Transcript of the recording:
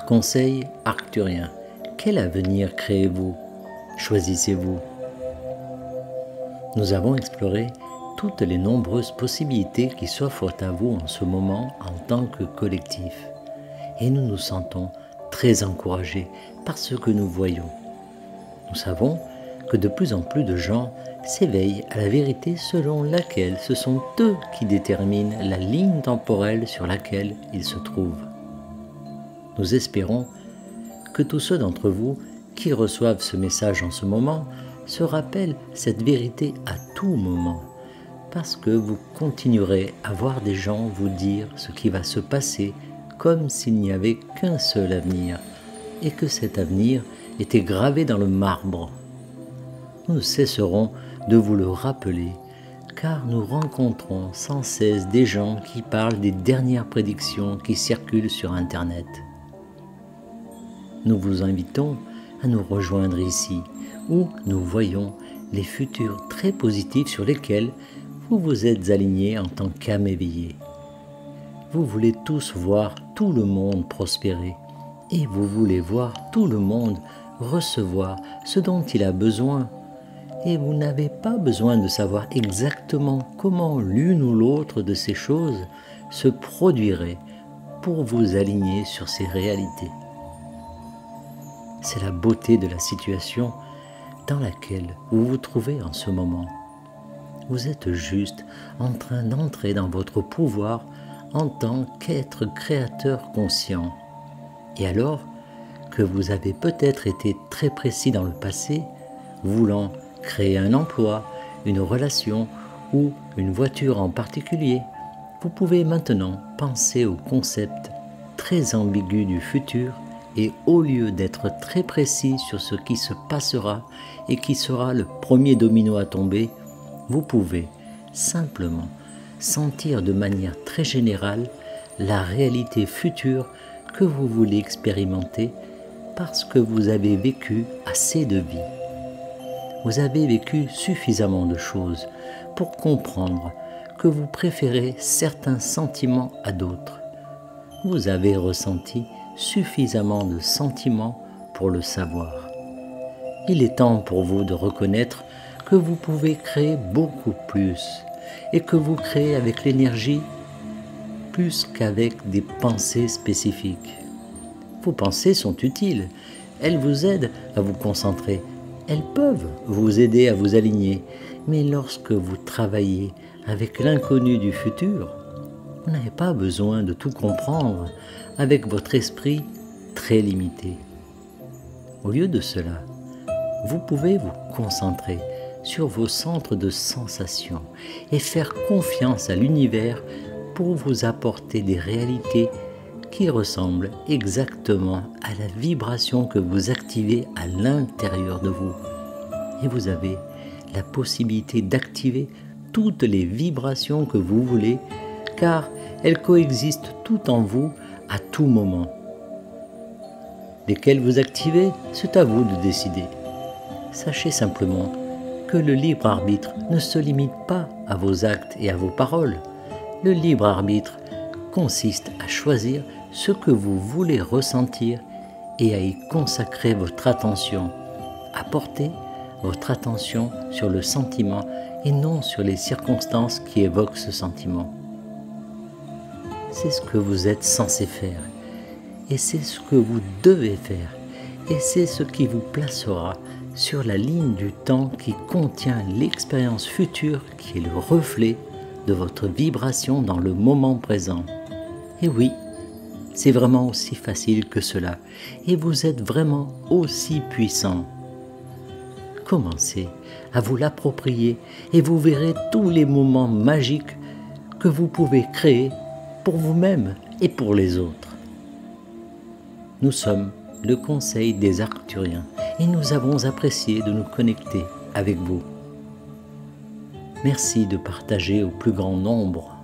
Conseil arcturien. Quel avenir créez-vous? Choisissez-vous? Nous avons exploré toutes les nombreuses possibilités qui s'offrent à vous en ce moment en tant que collectif. Et nous nous sentons très encouragés par ce que nous voyons. Nous savons que de plus en plus de gens s'éveillent à la vérité selon laquelle ce sont eux qui déterminent la ligne temporelle sur laquelle ils se trouvent. Nous espérons que tous ceux d'entre vous qui reçoivent ce message en ce moment se rappellent cette vérité à tout moment, parce que vous continuerez à voir des gens vous dire ce qui va se passer comme s'il n'y avait qu'un seul avenir, et que cet avenir était gravé dans le marbre. Nous ne cesserons de vous le rappeler, car nous rencontrons sans cesse des gens qui parlent des dernières prédictions qui circulent sur Internet. Nous vous invitons à nous rejoindre ici, où nous voyons les futurs très positifs sur lesquels vous vous êtes alignés en tant qu'âme éveillée. Vous voulez tous voir tout le monde prospérer, et vous voulez voir tout le monde recevoir ce dont il a besoin. Et vous n'avez pas besoin de savoir exactement comment l'une ou l'autre de ces choses se produirait pour vous aligner sur ces réalités. C'est la beauté de la situation dans laquelle vous vous trouvez en ce moment. Vous êtes juste en train d'entrer dans votre pouvoir en tant qu'être créateur conscient. Et alors que vous avez peut-être été très précis dans le passé, voulant créer un emploi, une relation ou une voiture en particulier, vous pouvez maintenant penser au concept très ambigu du futur et au lieu d'être très précis sur ce qui se passera et qui sera le premier domino à tomber, vous pouvez simplement sentir de manière très générale la réalité future que vous voulez expérimenter parce que vous avez vécu assez de vie. Vous avez vécu suffisamment de choses pour comprendre que vous préférez certains sentiments à d'autres. Vous avez ressenti suffisamment de sentiments pour le savoir. Il est temps pour vous de reconnaître que vous pouvez créer beaucoup plus et que vous créez avec l'énergie plus qu'avec des pensées spécifiques. Vos pensées sont utiles, elles vous aident à vous concentrer, elles peuvent vous aider à vous aligner, mais lorsque vous travaillez avec l'inconnu du futur, vous n'avez pas besoin de tout comprendre avec votre esprit très limité. Au lieu de cela, vous pouvez vous concentrer sur vos centres de sensations et faire confiance à l'univers pour vous apporter des réalités qui ressemblent exactement à la vibration que vous activez à l'intérieur de vous. Et vous avez la possibilité d'activer toutes les vibrations que vous voulez, car elles coexistent toutes en vous à tout moment. Lesquelles vous activez, c'est à vous de décider. Sachez simplement que le libre arbitre ne se limite pas à vos actes et à vos paroles. Le libre arbitre consiste à choisir ce que vous voulez ressentir et à y consacrer votre attention, à porter votre attention sur le sentiment et non sur les circonstances qui évoquent ce sentiment. C'est ce que vous êtes censé faire et c'est ce que vous devez faire et c'est ce qui vous placera sur la ligne du temps qui contient l'expérience future qui est le reflet de votre vibration dans le moment présent. Et oui, c'est vraiment aussi facile que cela et vous êtes vraiment aussi puissant. Commencez à vous l'approprier et vous verrez tous les moments magiques que vous pouvez créer pour vous-même et pour les autres. Nous sommes le Conseil des Arcturiens et nous avons apprécié de nous connecter avec vous. Merci de partager au plus grand nombre